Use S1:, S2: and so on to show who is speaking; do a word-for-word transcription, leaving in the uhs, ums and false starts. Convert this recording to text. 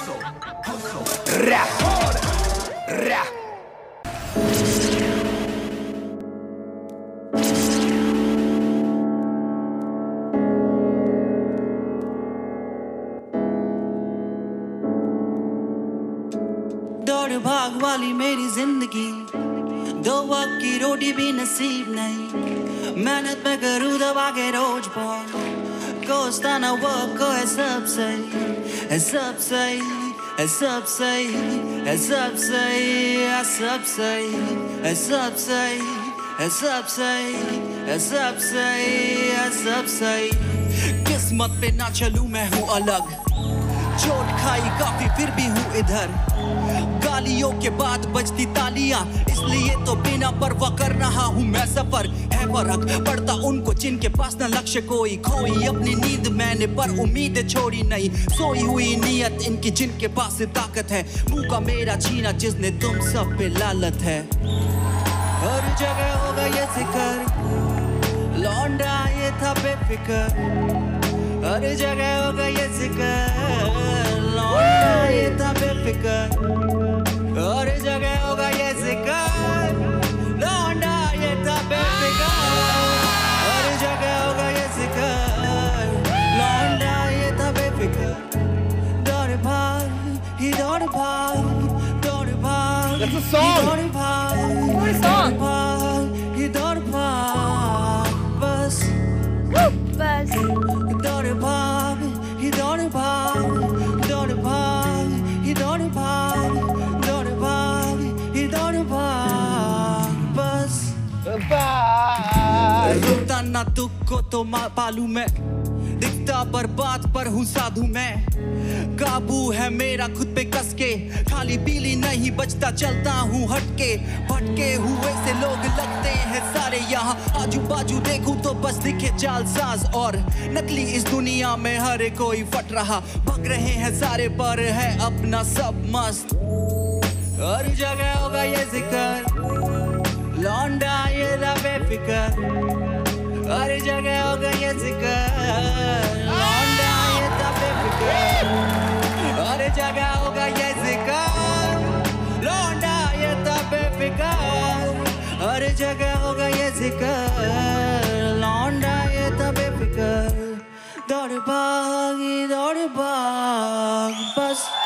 S1: hustle, hustle, rap, rap.
S2: दौड़ भाग वाली मेरी जिंदगी, दो वक्त की रोटी भी नसीब नहीं। मेहनत में करूँ दबा के रोज बहुत, कोस्ता ना वर्क को है सब सही, है सब सही, है सब सही, है सब सही, है सब सही, है सब सही, है सब सही, है सब सही, है सब सही। किस्मत पे ना चलूं मैं हूँ अलग, चोट खाई काफी फिर भी हूँ इधर। गालियों के बाद बजती तालियां, इसलिए तो बिना परवाह कर रहा हूँ मैं सफर। है फर्क पड़ता उनको जिनके पास न लक्ष्य कोई, खोई अपनी नींद मैंने पर उम्मीदें छोड़ी नहीं। सोई हुई नीयत इनकी जिनके पास ताकत है, मुंह का मेरा छीना जिसने तुम सब पे लालत है। हर जगह होगा ये जिक्र, लौंडा ये था बेफिक्र। हर जगह होगा ये जिक्र, लौंडा ये था बेफिक्र। हर जगह होगा ये जिक्र, लौंडा ये था बेफिक्र। हर जगह होगा ये जिक्र, लौंडा ये था बेफिक्र। दौड़ भाग ही दौड़ भाग, दौड़ भाग ही दौड़ भाग, दौड़ भाग ही दौड़ भाग, बस
S3: बस
S2: दौड़ भाग ही दौड़ भाग, दौड़ भाग ही दौड़ भाग, दौड़ भाग ही दौड़ भाग, बस रुकता ना तुझको तो पालू मैं, दिखता बर्बाद पर हूँ साधु मैं। काबू है मेरा खुद पे कस के, खाली पीली नहीं बचता चलता हूँ हटके। भटके हुए से लोग लगते हैं सारे यहाँ, आजू बाजू देखूं तो बस दिखे जालसाज और नकली। इस दुनिया में हर कोई फट रहा, भग रहे हैं सारे पर है अपना सब मस्त। हर जगह होगा ये जिक्र, लौंडा ये था बेफिक्र। हर जगह होगा ये जिक्र, लौंडा ये था बेफिक्र। हर जगह होगा ये जिक्र, लौंडा ये था बेफिक्र। हर जगह होगा ये जिक्र, लौंडा ये था बेफिक्र। दौड़ भाग दौड़ भाग, बस